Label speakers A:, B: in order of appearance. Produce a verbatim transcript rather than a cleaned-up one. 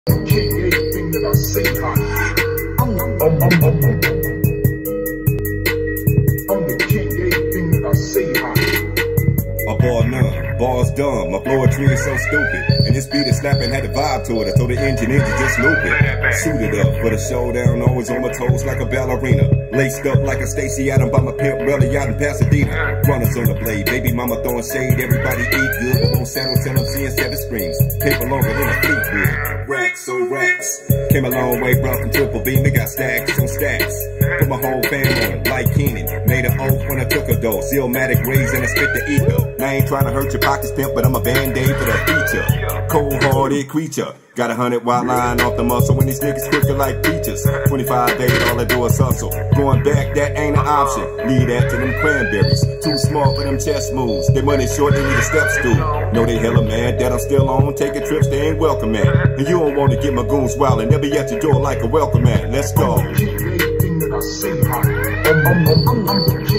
A: King, anything that I say hot. I'm the, I'm, I'm, I'm, I'm the king, anything that I say hot.
B: I bar none, bars dumb, my poetry is so stupid. And this beat is snapping, had a vibe to it. I told the engineer to just loop it. Suit it up for the showdown, always on my toes like a ballerina. Laced up like a Stacey Adams by my pimp belly out in Pasadena. Runners on the blade, baby mama throwing shade, everybody eat good. But won't settle till I'm seeing seven screens. Paper longer than a fleet wood. Racks on racks. Came a long way, bro, from Triple B, we got stacks on stacks. Put my whole fam on, like Keenan. Made an oath when I took a dose. Illmatic rays and I spit the ether. I ain't trying to hurt your pockets, pimp, but I'm a band-aid for that feature. Cold-hearted creature. Got a hundred wild line off the muscle when these niggas crooked like peaches. twenty-five days, all I do is hustle. Going back, that ain't an option. Leave that to them cranberries. Too smart for them chest moves. They money short, they need a step stool. Know they hella mad that I'm still on. Taking trips they ain't welcome at. And you don't want to get my goons wildin'. They'll be at your door like a welcome mat. Let's go.
A: I'm the king, anything that I say hot. I'm, I'm, I'm, I'm the